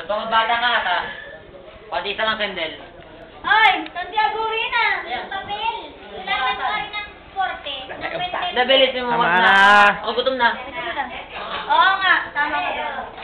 Sa mga bata nga ata. Pati isa lang sandal. Ay, Santiago Rina, papel. Kailangan ko rin ng 40. Ng 20. Nabilis mo Tama na. na. Ako gutom na. Oo nga, tama ka.